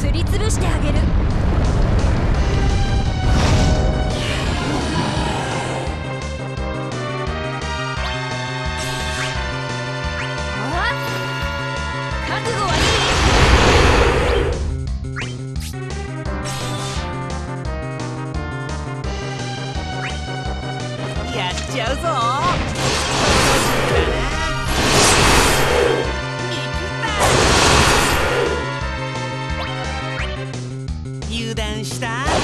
すりつぶしてあげる。覚悟はいい？やっちゃうぞ。油断した。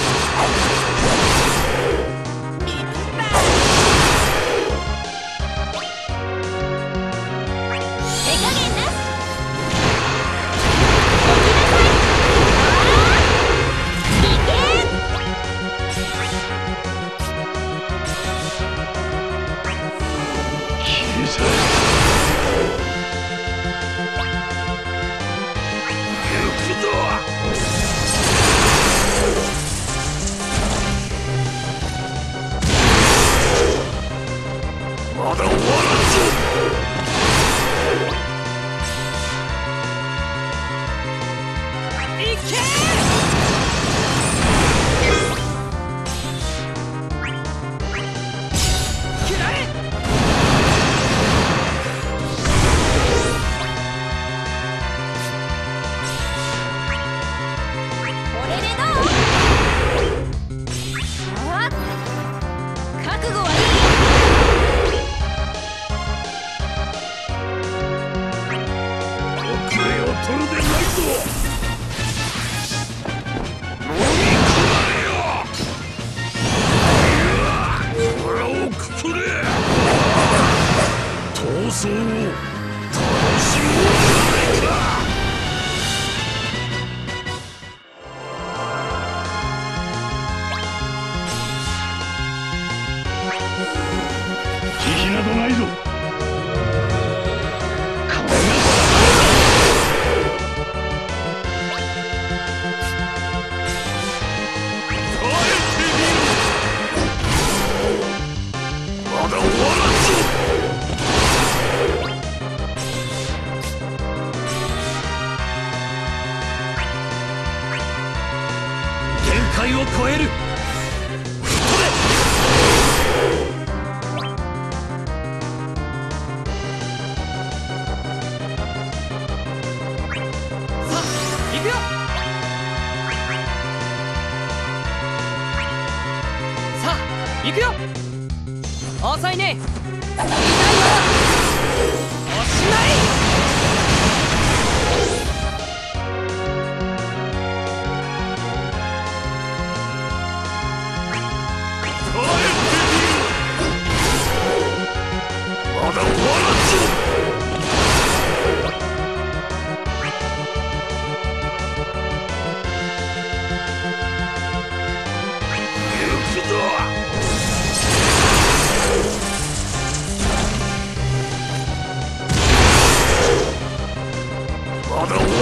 行くよ。遅いね。痛いよ。おしまい。まだ終わらんぞ。まだ終わらんぞ。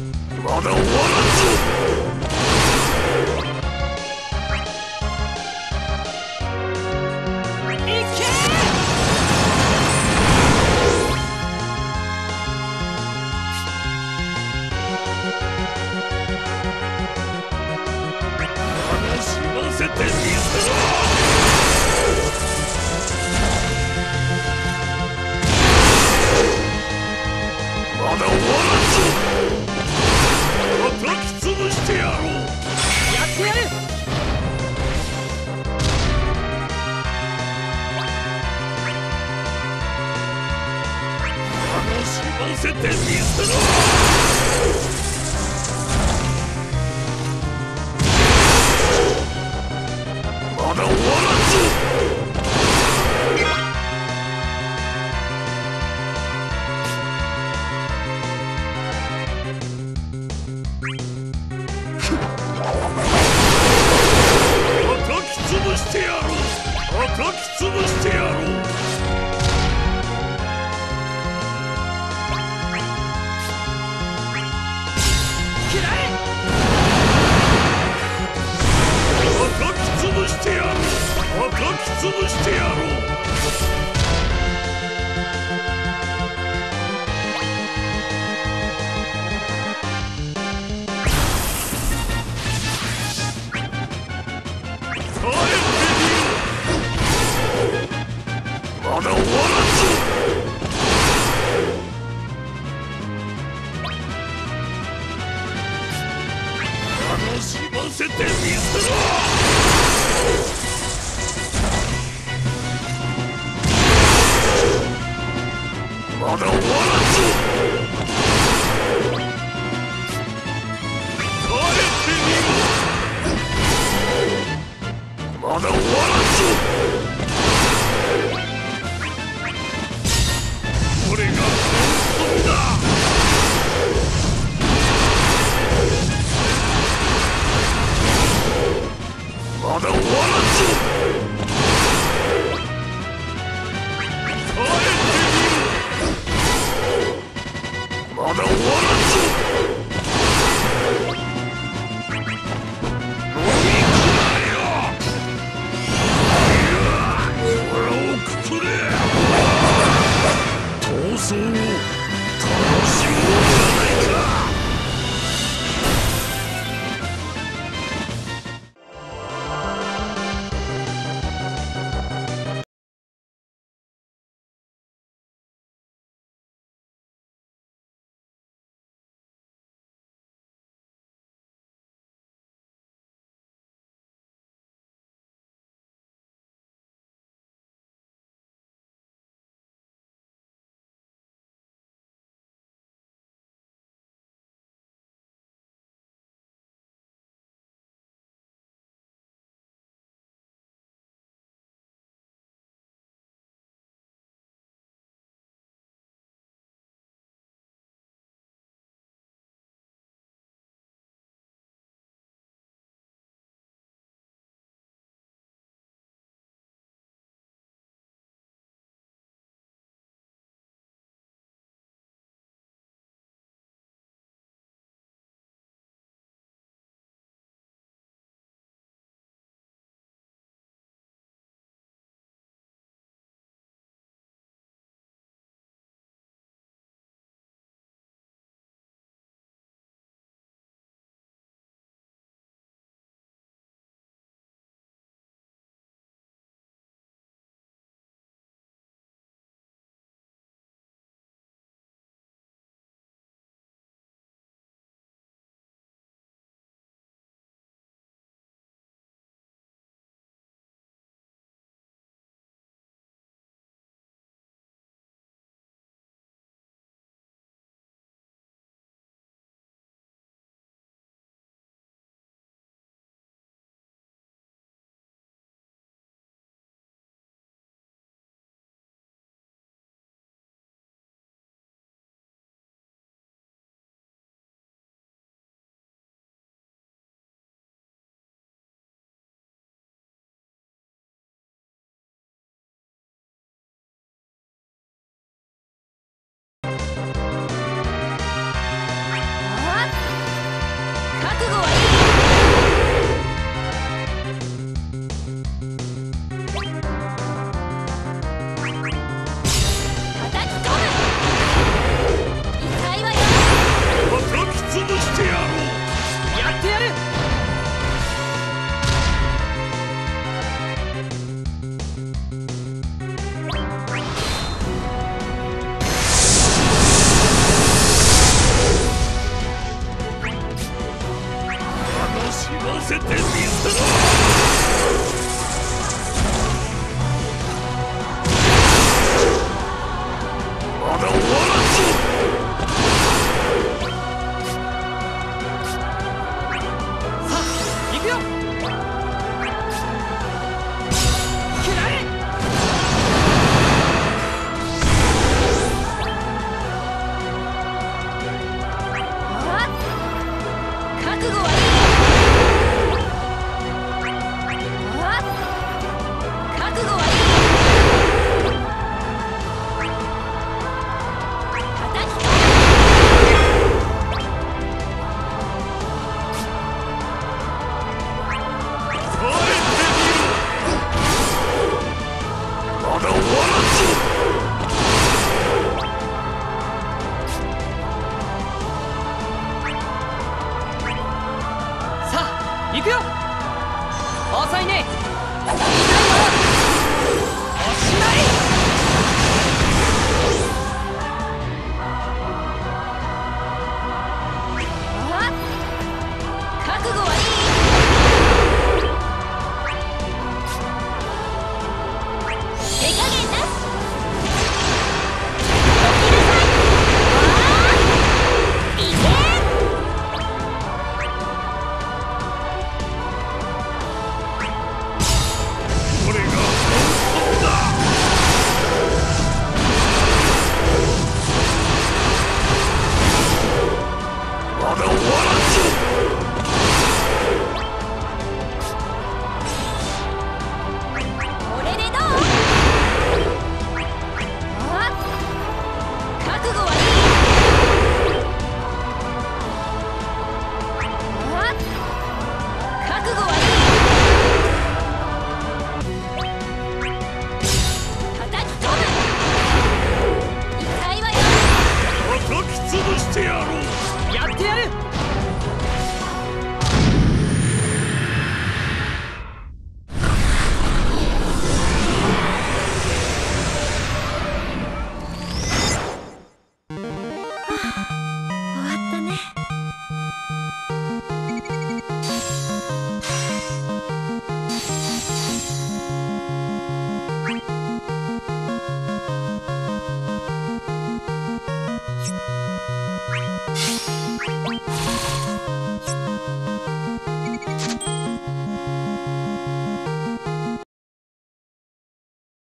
まだ終わらんぞ。 番設定見せろ。まだ終わらんぞ。叩き潰してやろう。叩き潰してやろう。 嫌い。 叩き潰してやろう。叩き潰してやろう。帰ってみろ。まだ終わらんぞ。楽しませてみせろ。まだ終わらんぞ。帰ってみろ。まだ終わらんぞ。これが本当だ。まだ終わらんぞ。帰ってみろ。まだ終わらんぞ。飲み食らえよ。いや、腹をくくれ。闘争を楽しもうじゃないか。 覚悟はいい。あ覚悟はいい。叩き込む。 まだ終わらんぞ。 さあ行くよ。遅いね。痛いよ。おしまい。 あ覚悟はいい。手加減なし。起きなさい。いけ。 これが本当だ。まだ終わらんぞ。 これでどう？あ覚悟はいい。あ覚悟はいい。叩き込む。痛いわよ。 叩き潰してやろう。 やってやる。